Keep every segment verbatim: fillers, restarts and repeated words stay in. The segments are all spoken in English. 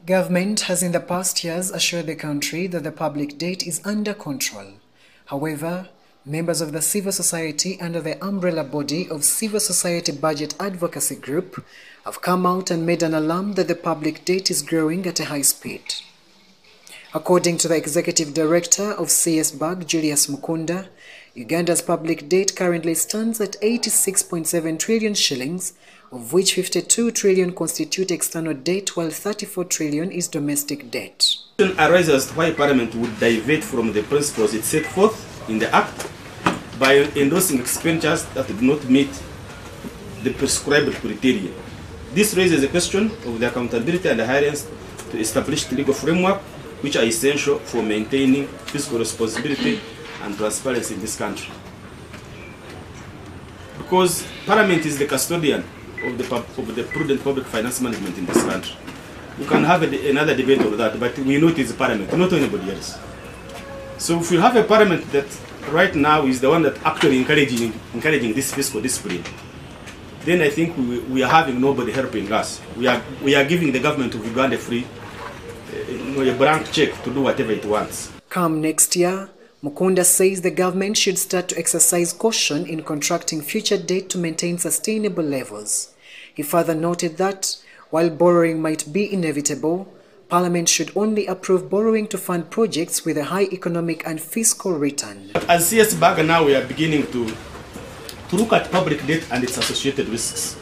Government has in the past years assured the country that the public debt is under control. However, members of the civil society under the umbrella body of Civil Society Budget Advocacy Group have come out and made an alarm that the public debt is growing at a high speed. According to the Executive Director of C S B A G, Julius Mukunda, Uganda's public debt currently stands at eighty-six point seven trillion shillings, of which fifty-two trillion constitute external debt, while thirty-four trillion is domestic debt. The question arises why Parliament would divert from the principles it set forth in the Act by endorsing expenditures that do not meet the prescribed criteria. This raises a question of the accountability and adherence to established legal framework, which are essential for maintaining fiscal responsibility and transparency in this country. Because Parliament is the custodian of the, of the prudent public finance management in this country. We can have a, another debate over that, but we know it is Parliament, not anybody else. So if we have a Parliament that right now is the one that actually encouraging, encouraging this fiscal discipline, then I think we, we are having nobody helping us. We are, we are giving the government of Uganda free You know, a blank check to do whatever it wants. Come next year, Mukunda says the government should start to exercise caution in contracting future debt to maintain sustainable levels. He further noted that, while borrowing might be inevitable, Parliament should only approve borrowing to fund projects with a high economic and fiscal return. As C S B A G now, we are beginning to, to look at public debt and its associated risks.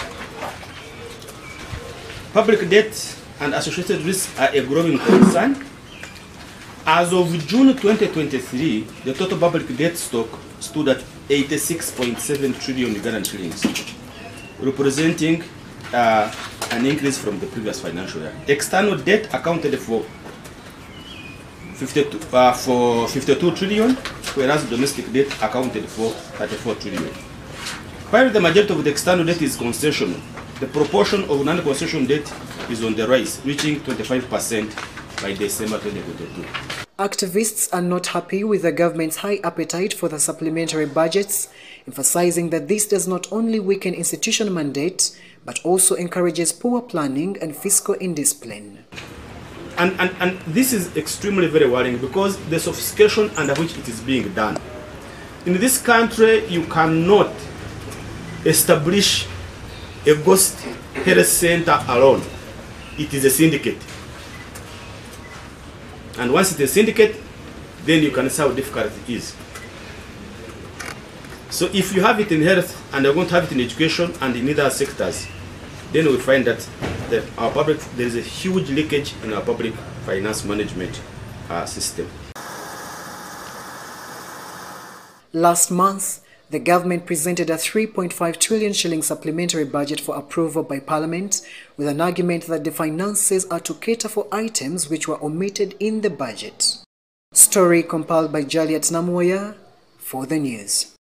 Public debt and associated risks are a growing concern. As of June twenty twenty-three, the total public debt stock stood at eighty-six point seven trillion Ugandan shillings, representing uh, an increase from the previous financial year. External debt accounted for fifty-two, uh, for fifty-two trillion, whereas domestic debt accounted for thirty-four trillion. While the majority of the external debt is concessional, the proportion of non-concession debt is on the rise, reaching twenty-five percent by December twenty twenty-two. Activists are not happy with the government's high appetite for the supplementary budgets, emphasizing that this does not only weaken institutional mandate, but also encourages poor planning and fiscal indiscipline. And, and, and this is extremely very worrying because the sophistication under which it is being done. In this country, you cannot establish a ghost health center alone. It is a syndicate. And once it is a syndicate, then you can see how difficult it is. So if you have it in health and you're going to have it in education and in other sectors, then we find that the, our public, there is a huge leakage in our public finance management uh, system. Last month, the government presented a three point five trillion shilling supplementary budget for approval by Parliament, with an argument that the finances are to cater for items which were omitted in the budget. Story compiled by Juliet Namoya for the news.